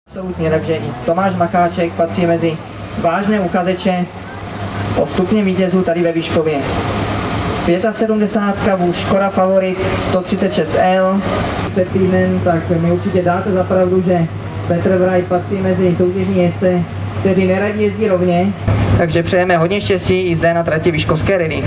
Absolutně, takže i Tomáš Macháček patří mezi vážné uchazeče o stupně vítězů tady ve Vyškově. 75 vůz Škoda Favorit 136L. Před týdnem, tak mi určitě dáte za pravdu, že Petr Vraj patří mezi soutěžní jezdce, kteří neradi jezdí rovně. Takže přejeme hodně štěstí i zde na trati Vyškovské rally.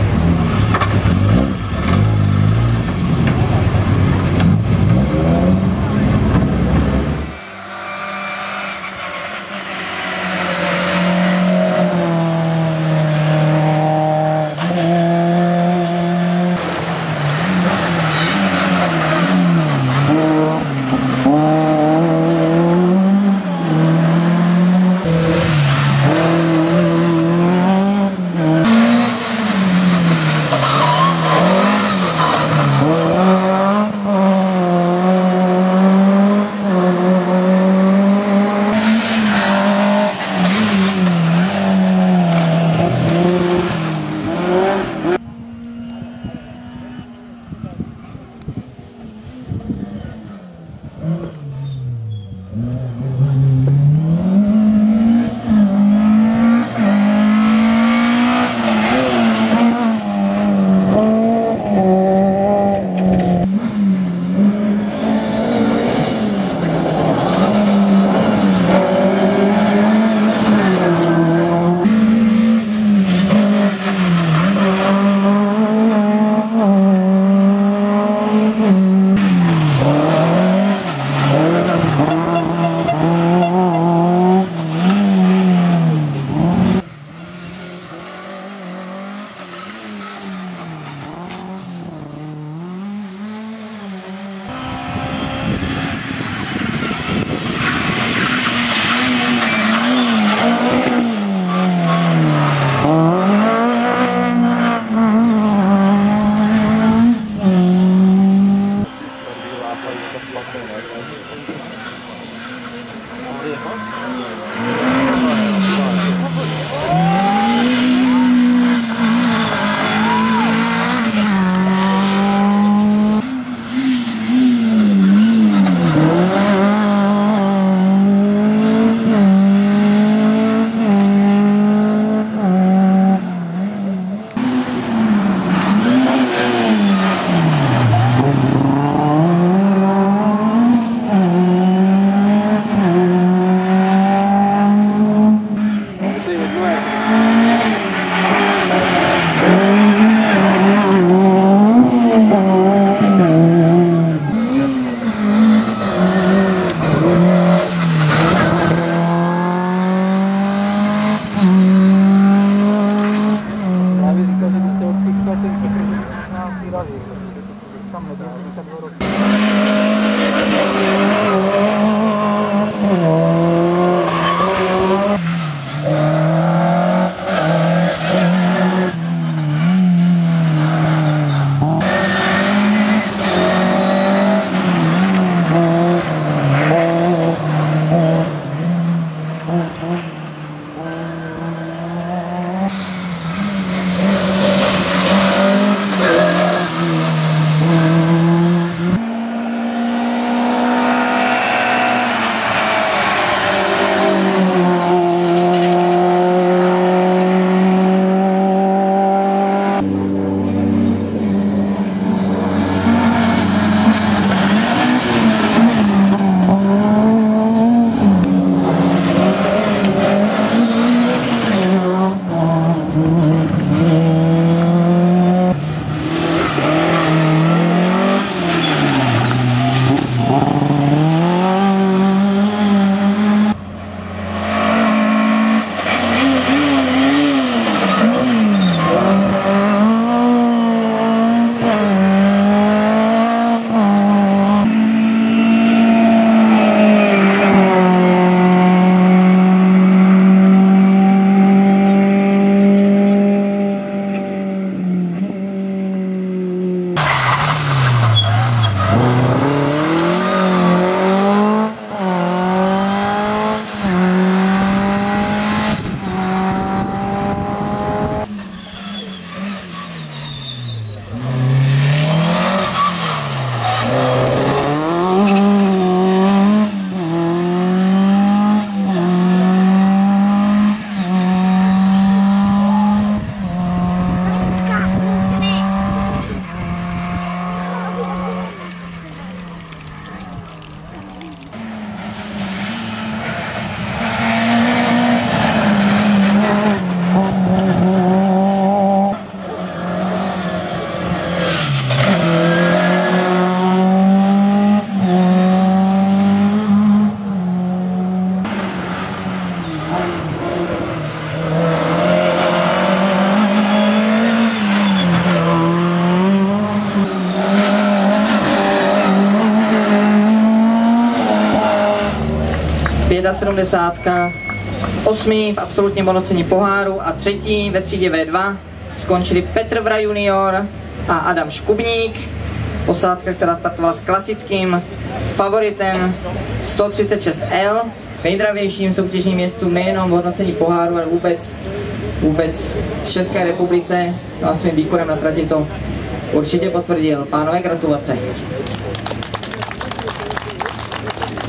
75, 8. v absolutním hodnocení poháru a 3. ve třídě V2 skončili Petr Vraj junior a Adam Škubník. Posádka, která startovala s klasickým favoritem 136L, nejdravějším soutěžním městům nejenom v hodnocení poháru, ale vůbec v České republice. No a svým výkonem na trati to určitě potvrdil. Pánové, gratulace.